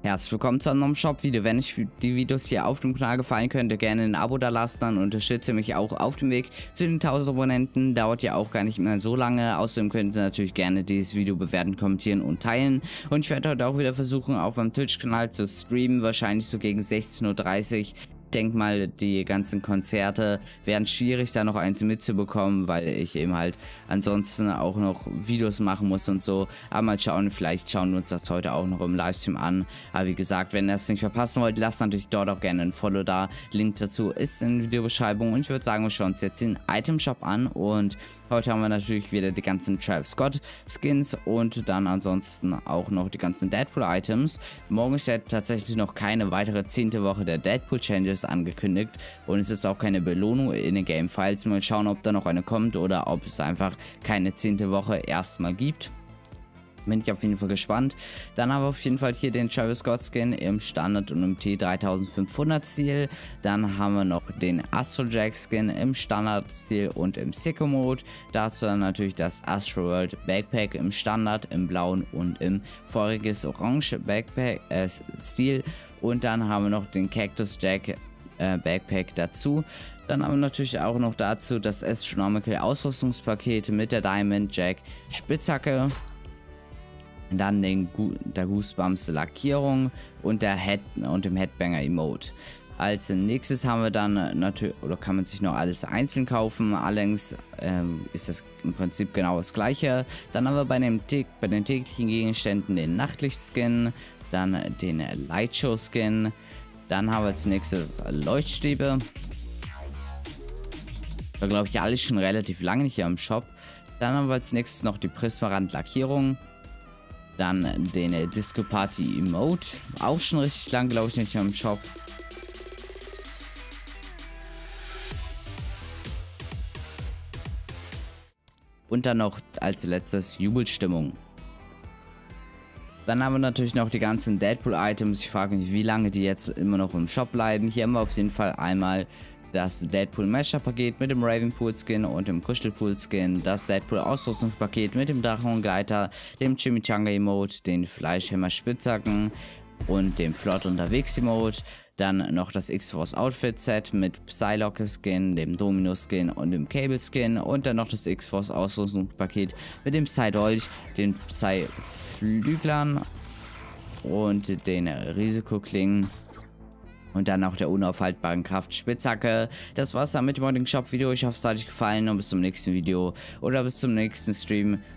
Herzlich willkommen zu einem neuen Shop-Video. Wenn euch die Videos hier auf dem Kanal gefallen, könnt ihr gerne ein Abo da lassen, dann unterstütze mich auch auf dem Weg zu den 1000 Abonnenten. Dauert ja auch gar nicht mehr so lange. Außerdem könnt ihr natürlich gerne dieses Video bewerten, kommentieren und teilen. Und ich werde heute auch wieder versuchen, auf meinem Twitch-Kanal zu streamen, wahrscheinlich so gegen 16:30 Uhr. Ich denke mal, die ganzen Konzerte werden schwierig, da noch eins mitzubekommen, weil ich eben halt ansonsten auch noch Videos machen muss und so. Aber mal schauen, vielleicht schauen wir uns das heute auch noch im Livestream an. Aber wie gesagt, wenn ihr das nicht verpassen wollt, lasst natürlich dort auch gerne ein Follow da. Link dazu ist in der Videobeschreibung. Und ich würde sagen, wir schauen uns jetzt den Item Shop an. Und heute haben wir natürlich wieder die ganzen Travis Scott Skins und dann ansonsten auch noch die ganzen Deadpool Items. Morgen ist ja tatsächlich noch keine weitere 10. Woche der Deadpool Changes angekündigt und es ist auch keine Belohnung in den Game Files. Mal schauen, ob da noch eine kommt oder ob es einfach keine 10. Woche erstmal gibt. Bin ich auf jeden Fall gespannt. Dann haben wir auf jeden Fall hier den Travis Scott Skin im Standard und im T3500 Stil. Dann haben wir noch den Astrojack Skin im Standard Stil und im Sicko Mode. Dazu dann natürlich das Astroworld Backpack im Standard, im blauen und im voriges Orange Backpack Stil. Und dann haben wir noch den Cactus Jack Backpack dazu. Dann haben wir natürlich auch noch dazu das Astronomical Ausrüstungspaket mit der Diamond Jack Spitzhacke. Dann der Goosebumps Lackierung und dem Headbanger Emote. Als nächstes haben wir dann natürlich, oder kann man sich noch alles einzeln kaufen, allerdings ist das im Prinzip genau das gleiche. Dann haben wir bei den täglichen Gegenständen den Nachtlicht-Skin, dann den Lightshow-Skin, dann haben wir als nächstes Leuchtstäbe. Da glaube ich alles schon relativ lange nicht hier im Shop. Dann haben wir als nächstes noch die Prismarand Lackierung. Dann den Disco Party Emote. Auch schon richtig lang, glaube ich, nicht mehr im Shop. Und dann noch als letztes Jubelstimmung. Dann haben wir natürlich noch die ganzen Deadpool-Items. Ich frage mich, wie lange die jetzt immer noch im Shop bleiben. Hier haben wir auf jeden Fall einmal das Deadpool Mashup Paket mit dem Ravenpool Skin und dem Kuschelpool Skin, das Deadpool Ausrüstungspaket mit dem Drachengleiter, dem Chimichanga Emote, den Fleischhammer Spitzhacken und dem Flott unterwegs Emote. Dann noch das X-Force Outfit Set mit Psylocke Skin, dem Domino Skin und dem Cable Skin. Und dann noch das X-Force Ausrüstungspaket mit dem Psy-Dolch, den Psy-Flüglern und den Risikoklingen. Und dann auch der unaufhaltbaren Kraft Spitzhacke. Das war's dann mit dem heutigen Shop-Video. Ich hoffe, es hat euch gefallen und bis zum nächsten Video oder bis zum nächsten Stream.